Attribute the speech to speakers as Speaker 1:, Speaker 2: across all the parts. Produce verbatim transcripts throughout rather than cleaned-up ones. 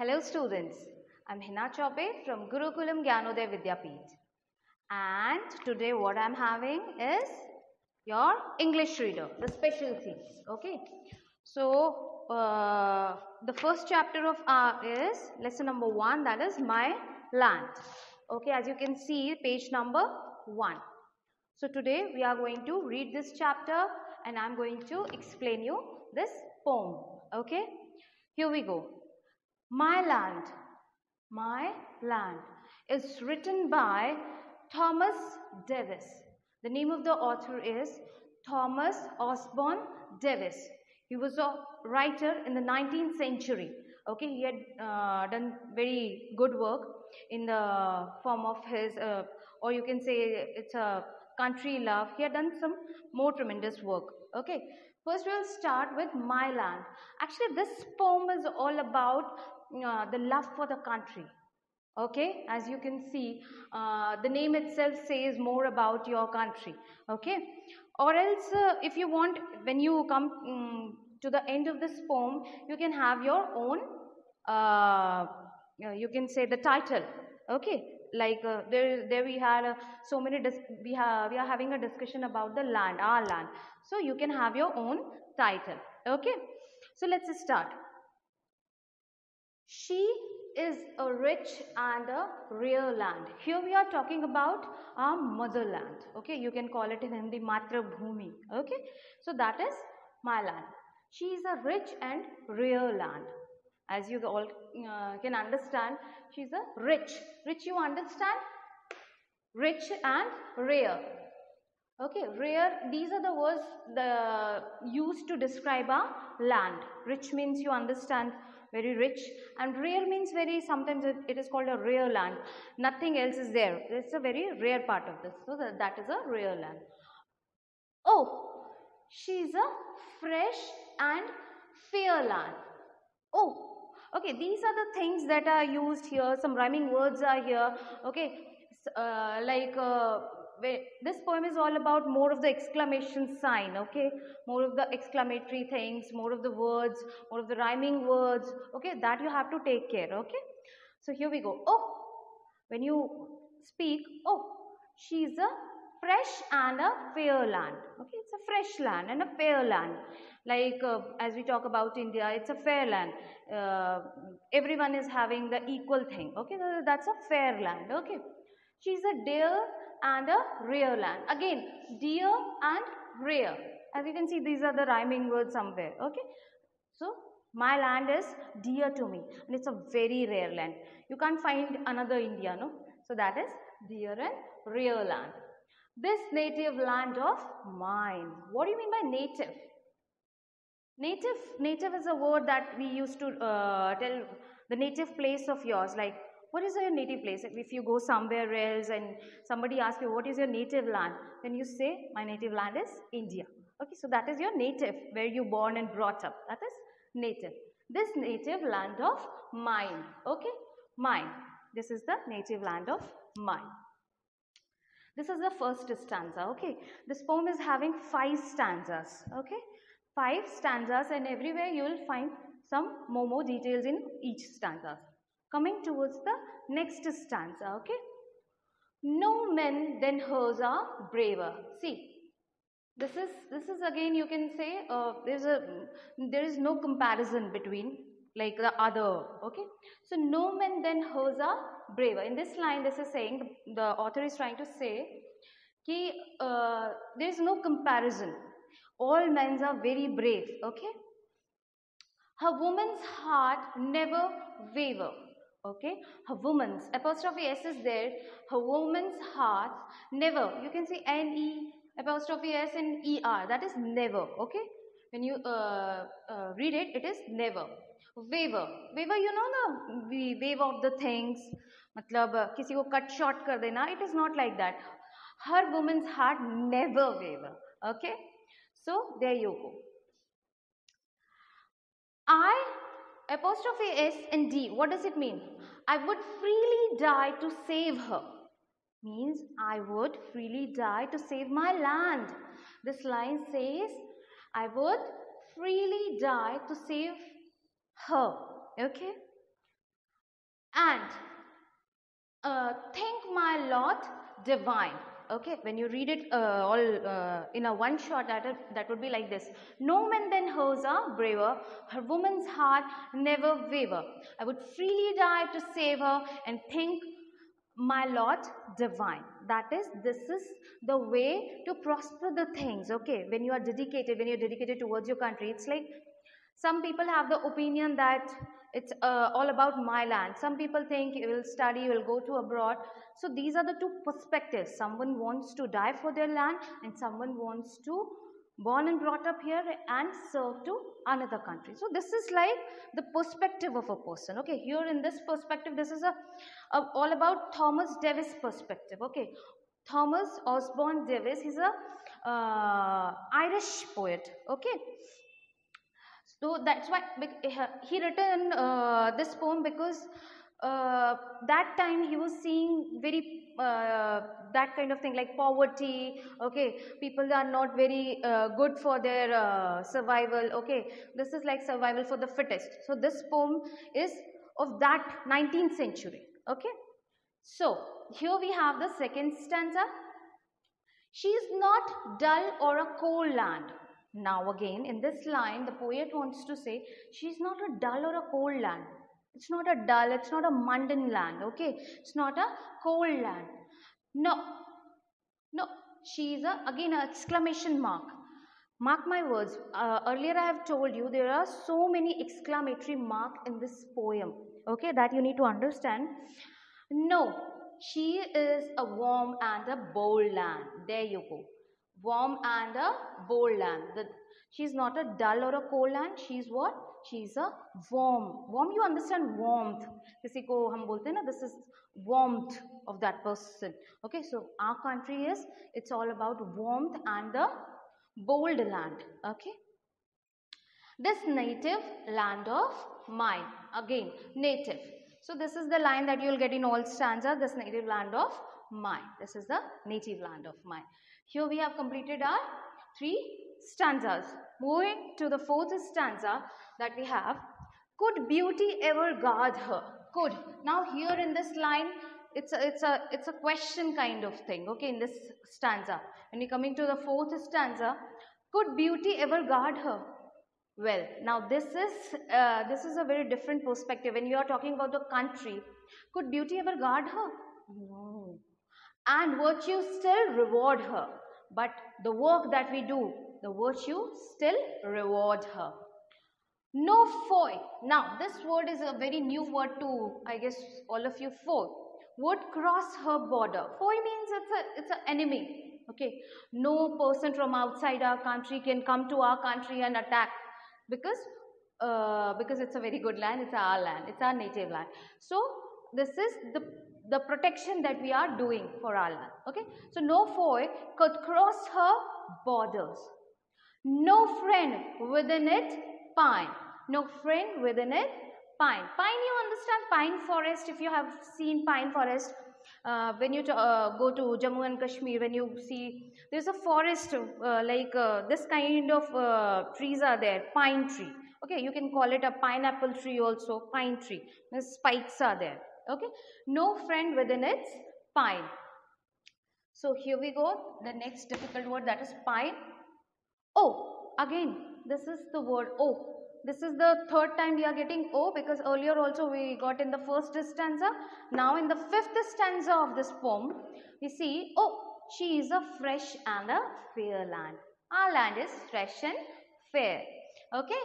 Speaker 1: Hello students, I'm Hina Chope from Gurukulam Gyanodaya Vidyapeeth, and today what I'm having is your English reader, the special things. Okay, so uh, the first chapter of our is lesson number one, that is my land. Okay, as you can see, page number one. So today we are going to read this chapter and I'm going to explain you this poem. Okay, here we go. My Land, My Land is written by Thomas Davis. The name of the author is Thomas Osborne Davis. He was a writer in the nineteenth century. Okay, he had uh, done very good work in the form of his, uh, or you can say it's a country love. He had done some more tremendous work. Okay, first we'll start with My Land. Actually, this poem is all about uh, the love for the country. Okay, as you can see, uh, the name itself says more about your country. Okay, or else uh, if you want, when you come um, to the end of this poem, you can have your own, uh, you can say the title. Okay, like uh, there, there we had uh, so many, we, have, we are having a discussion about the land, our land. So you can have your own title. Okay, so let's start. She is a rich and a rare land. Here we are talking about our motherland. Okay, you can call it in Hindi Matra Bhumi. Okay, so that is my land. She is a rich and rare land. As you all uh, can understand, she is a rich. Rich, you understand? Rich and rare. Okay, rare, these are the words the, used to describe our land. Rich means you understand, very rich, and rare means very, sometimes it, it is called a rare land. Nothing else is there. It's a very rare part of this. So that, that is a rare land. Oh, she is a fresh and fair land. Oh, okay, these are the things that are used here. Some rhyming words are here. Okay, uh, like uh, this poem is all about more of the exclamation sign. Okay, more of the exclamatory things, more of the words, more of the rhyming words. Okay, that you have to take care. Okay, so here we go. Oh, when you speak, oh, she's a fresh and a fair land. Okay, it's a fresh land and a fair land. Like uh, as we talk about India, it's a fair land. Uh, everyone is having the equal thing. Okay, that's a fair land. Okay, she's a dear and a rare land. Again, dear and rare. As you can see, these are the rhyming words somewhere. Okay, so my land is dear to me and it's a very rare land. You can't find another India, no? So that is dear and rare land. This native land of mine. What do you mean by native? Native, native is a word that we used to uh, tell the native place of yours. Like, what is your native place? If you go somewhere else and somebody asks you, what is your native land? Then you say, my native land is India. Okay, so that is your native, where you born and brought up. That is native. This native land of mine. Okay, mine. This is the native land of mine. This is the first stanza. Okay, this poem is having five stanzas. Okay, five stanzas, and everywhere you will find some more, more details in each stanza. Coming towards the next stanza. Okay, no men than hers are braver. See, this is this is again, you can say uh, there's a there is no comparison between like the other. Okay, so no men than hers are braver. In this line, this is saying, the, the author is trying to say ki, uh, there is no comparison. All men are very brave. Okay, her woman's heart never waver. Okay, her woman's, apostrophe s is there. Her woman's heart never, you can see N E apostrophe s and E R, that is never. Okay, when you uh, uh, read it, it is never. Waver, waver, you know the wave of the things, matlab uh, kisi ko cut short kar dena. It is not like that. Her woman's heart never waver. Okay, so there you go. I, apostrophe S and D, what does it mean? I would freely die to save her. Means I would freely die to save my land. This line says, I would freely die to save her. Okay, and uh, think my lot divine. Okay, when you read it uh, all uh, in a one shot, that, that would be like this. No man than hers are braver, her woman's heart never waver. I would freely die to save her and think my lot divine. That is, this is the way to prosper the things. Okay, when you are dedicated, when you're dedicated towards your country, it's like some people have the opinion that it's uh, all about my land. Some people think you will study, you will go to abroad. So these are the two perspectives. Someone wants to die for their land and someone wants to born and brought up here and serve to another country. So this is like the perspective of a person. Okay, here in this perspective, this is a, a all about Thomas Davis perspective. Okay, Thomas Osborne Davis, he's a uh, Irish poet. Okay, so that's why he written uh, this poem, because uh, that time he was seeing very uh, that kind of thing like poverty. Okay, people are not very uh, good for their uh, survival. Okay, this is like survival for the fittest. So this poem is of that nineteenth century. Okay, so here we have the second stanza. She is not dull or a cold land. Now again, in this line, the poet wants to say, she is not a dull or a cold land. It's not a dull, it's not a mundane land, okay? It's not a cold land. No, no, she is a, again, an exclamation mark. Mark my words, uh, earlier I have told you there are so many exclamatory marks in this poem, okay, that you need to understand. No, she is a warm and a bold land. There you go. Warm and a bold land. The, she's not a dull or a cold land. She's what? She's a warm. Warm, you understand warmth. Kisi ko hum bolte na, this is warmth of that person. Okay, so our country is, it's all about warmth and the bold land. Okay. This native land of mine. Again, native. So this is the line that you will get in all stanzas, this native land of mine. This is the native land of mine. Here we have completed our three stanzas. Moving to the fourth stanza that we have, could beauty ever guard her? Could. Now here in this line, it's a, it's a, it's a question kind of thing, okay, in this stanza. When you're coming to the fourth stanza, could beauty ever guard her? Well, now this is, uh, this is a very different perspective. When you are talking about the country, could beauty ever guard her? No. And virtue still reward her. But the work that we do, the virtue still reward her. No foe. Now, this word is a very new word to, I guess, all of you. Foe would cross her border. Foe means it's a, it's an enemy. Okay. No person from outside our country can come to our country and attack. Because, uh, because it's a very good land, it's our land, it's our native land. So, this is the, the protection that we are doing for our land. Okay. So, no foe could cross her borders. No friend within it pine. No friend within it pine. Pine, you understand pine forest. If you have seen pine forest, uh, when you uh, go to Jammu and Kashmir, when you see there's a forest uh, like uh, this kind of uh, trees are there, pine tree. Okay, you can call it a pineapple tree also, pine tree. The spikes are there. Okay, no friend within its pine. So here we go, the next difficult word, that is pine. Oh, again, this is the word oh. This is the third time we are getting oh, because earlier also we got in the first stanza. Now in the fifth stanza of this poem, we see, oh, she is a fresh and a fair land. Our land is fresh and fair. Okay.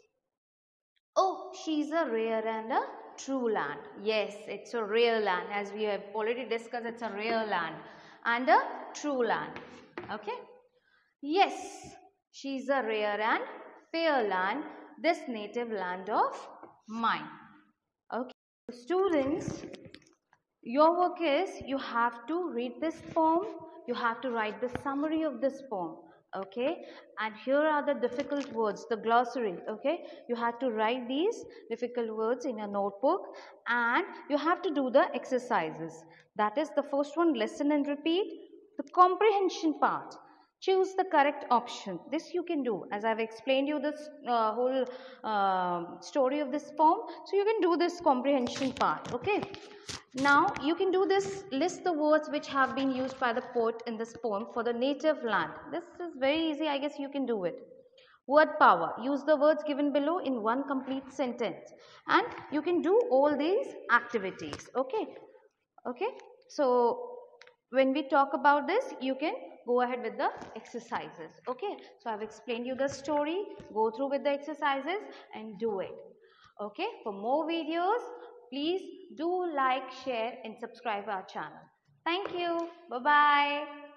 Speaker 1: Oh, she is a rare and a true land. Yes, it's a rare land. As we have already discussed, it's a rare land and a true land. Okay. Yes, she is a rare and fair land, this native land of mine. Okay. Students, your work is, you have to read this poem, you have to write the summary of this poem. Okay, and here are the difficult words, the glossary. Okay, you have to write these difficult words in a notebook and you have to do the exercises. That is the first one, listen and repeat. The comprehension part, choose the correct option. This you can do, as I've explained you this uh, whole uh, story of this poem. So you can do this comprehension part. Okay. Now you can do this, list the words which have been used by the poet in this poem for the native land. This is very easy, I guess you can do it. Word power, use the words given below in one complete sentence, and you can do all these activities. Okay. Okay. So when we talk about this, you can go ahead with the exercises. Okay. So I've explained you the story, go through with the exercises and do it. Okay. For more videos, please do like, share and subscribe our channel. Thank you. Bye-bye.